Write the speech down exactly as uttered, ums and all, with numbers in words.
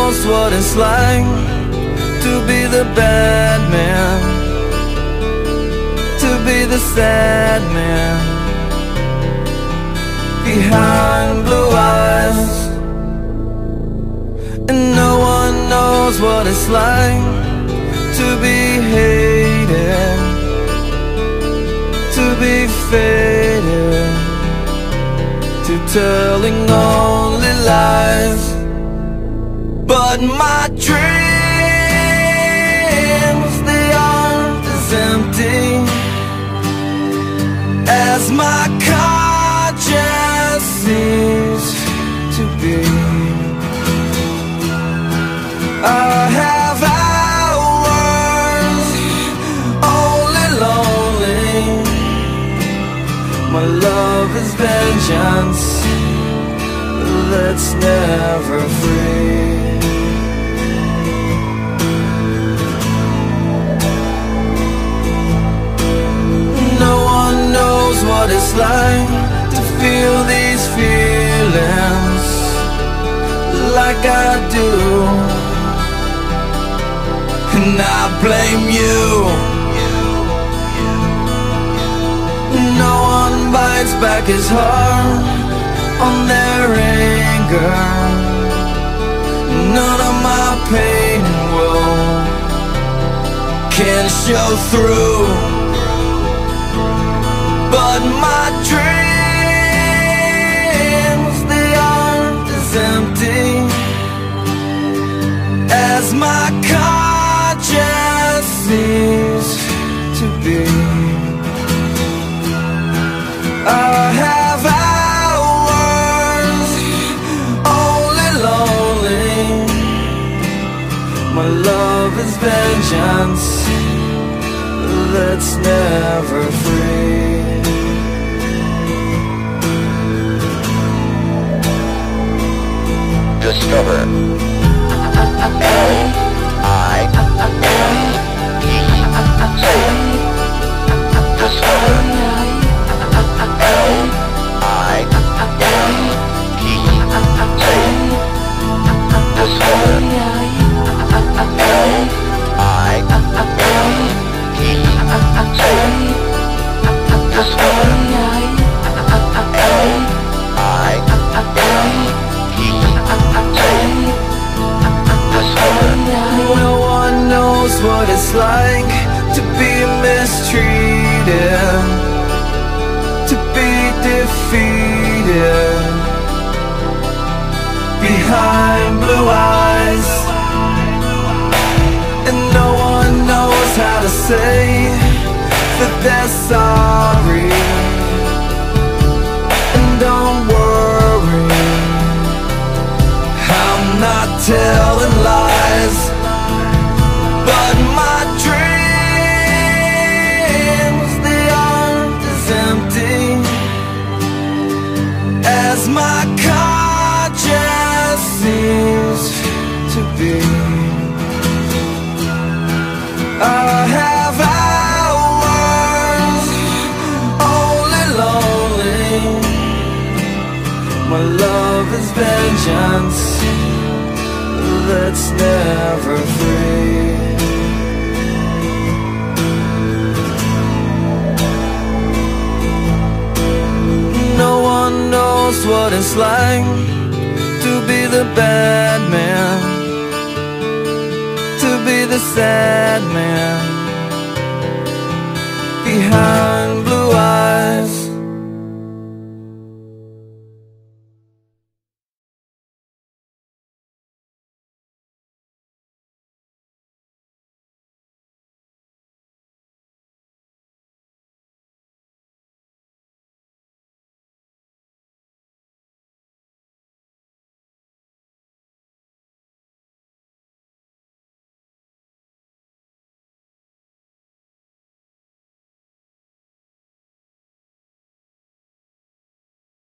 knows what it's like to be the bad man, to be the sad man behind blue eyes. And no one knows what it's like to be hated, to be faded, to telling only lies. But my dreams, they aren't as empty as my conscience seems to be. I have hours only lonely. My love is vengeance that's never free. No one knows what it's like to feel these feelings like I do. And I blame you. No one bites back his heart on their anger. None of my pain and woe can show through. But my dreams, they aren't as empty as my conscience seems to be. I have hours only lonely. My love is vengeance that's never free. Discover L I M E T. Discover L I M E T. Discover L I M E T. Discover L I No one knows what it's like to be mistreated, to be defeated behind blue eyes. And no one knows how to say that they're sorry. And don't worry, I'm not telling lies. But my dreams, they aren't as empty as my conscience seems to be. I have hours only lonely. My love is vengeance that's never free. No one knows what it's like to be the bad man, to be the sad man behind blue eyes.